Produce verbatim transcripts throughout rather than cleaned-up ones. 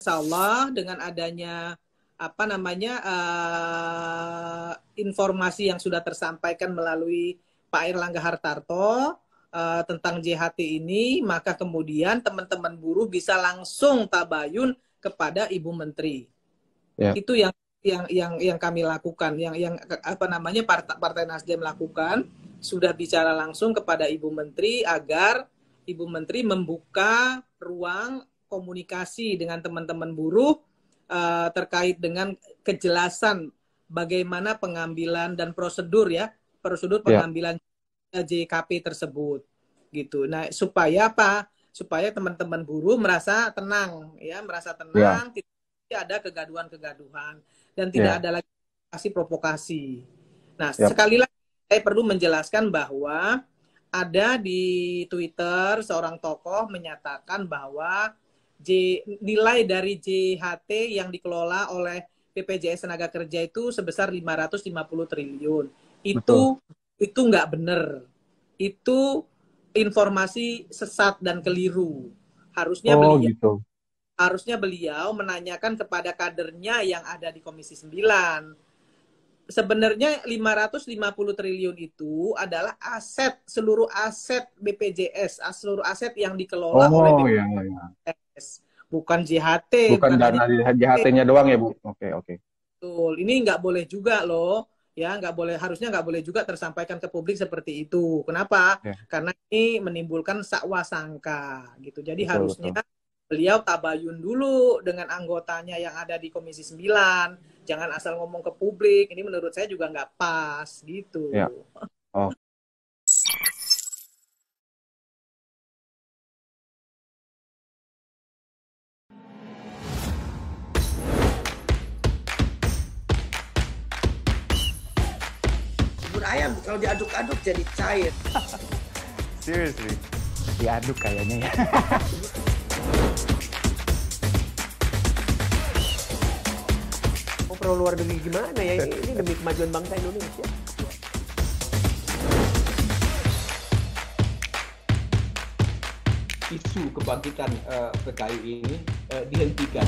insya Allah dengan adanya apa namanya uh, informasi yang sudah tersampaikan melalui Pak Airlangga Hartarto uh, tentang J H T ini, maka kemudian teman-teman buruh bisa langsung tabayun kepada Ibu Menteri. Ya. Itu yang yang yang yang kami lakukan, yang yang apa namanya Partai, Partai Nasdem lakukan, sudah bicara langsung kepada Ibu Menteri agar Ibu Menteri membuka ruang komunikasi dengan teman-teman buruh uh, terkait dengan kejelasan bagaimana pengambilan dan prosedur ya, prosedur pengambilan ya. J K P tersebut gitu. Nah, supaya apa? Supaya teman-teman buruh merasa tenang ya, merasa tenang, ya. Tidak ada kegaduhan-kegaduhan dan tidak ya. Ada lagi provokasi. Nah, ya. Sekali lagi saya perlu menjelaskan bahwa ada di Twitter seorang tokoh menyatakan bahwa J, nilai dari J H T yang dikelola oleh B P J S Tenaga Kerja itu sebesar lima ratus lima puluh triliun. Itu Betul. Itu nggak benar. Itu informasi sesat dan keliru. Harusnya oh, beliau gitu. Harusnya beliau menanyakan kepada kadernya yang ada di Komisi sembilan. Sebenarnya lima ratus lima puluh triliun itu adalah aset, seluruh aset B P J S, seluruh aset yang dikelola oh, oleh B P J S. Iya, iya. Bukan J H T. Bukan, bukan dana J H T-nya doang ya, Bu? Oke, oke. Betul. Ini nggak boleh juga loh. Ya, nggak boleh, harusnya nggak boleh juga tersampaikan ke publik seperti itu. Kenapa? Ya. Karena ini menimbulkan sakwa sangka, gitu. Jadi betul, harusnya betul. Beliau tabayun dulu dengan anggotanya yang ada di Komisi sembilan. Jangan asal ngomong ke publik. Ini menurut saya juga nggak pas, gitu. Ya. Oh. Bubur ayam kalau diaduk-aduk jadi cair. Seriously? Diaduk kayaknya ya. Mau perlu luar negeri gimana ya? Ini, ini demi kemajuan bangsa Indonesia. Isu kebangkitan uh, P K I ini uh, dihentikan.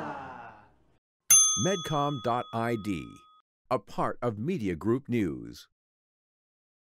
Medcom dot I D, a part of Media Group News.